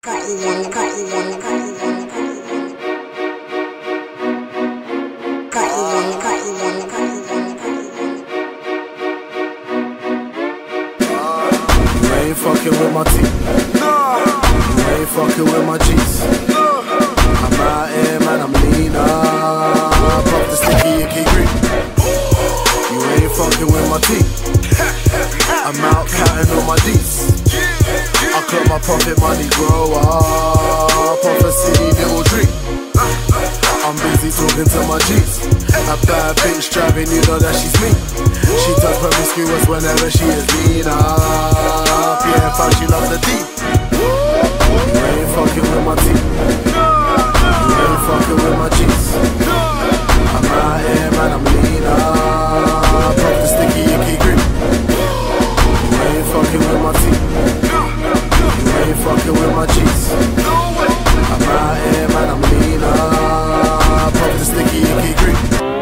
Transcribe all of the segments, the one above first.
ain't fucking with my team. You ain't fucking with my G's. I'm out here, man, I'm lean up. Pop the sticky icky green. You ain't fucking with my team. I'm out counting on my D's. I cut my profit money, grow up off a city little dream. I'm busy talking to my G's. A bad bitch driving, you know that she's me. She does promiscuous whenever she is lean up. Yeah, in fact she loves the D. You ain't fucking with my team. You ain't fucking with my G's. I'm out here, man, I'm lean up off the sticky icky green. You ain't fucking with my team. You ain't fucking with my G's. I'm out here, man, I'm lean up off the sticky icky green.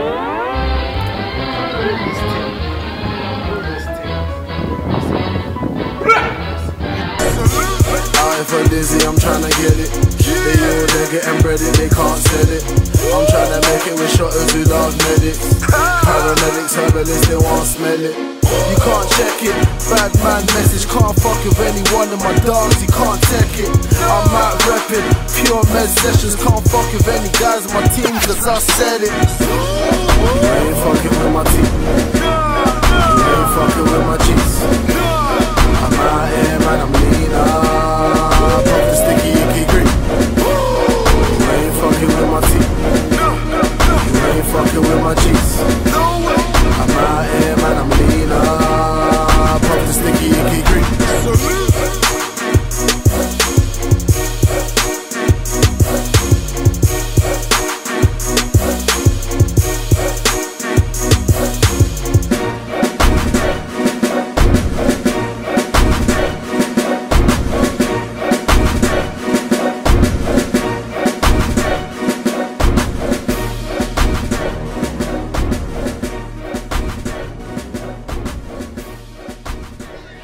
If I'm dizzy, I'm tryna get it. They all they're getting breaded, they can't sell it. I'm tryna make it with shotters who love medics. Paramedics, herbalists, they won't smell it. You can't check it, bad man message. Can't fuck with any one of my dogs, you can't check it. I'm out reppin', pure med sessions. Can't fuck with any guys on my team, cause I said it. You ain't fucking with my team. You ain't fucking with my G's. I'm out here, man, I'm lean up off the sticky icky green. You ain't fucking with my team. You ain't fucking with my G's. I'm out here, man, I'm lean up off the sticky icky green.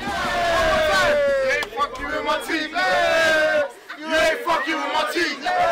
You ain't fucking with my team.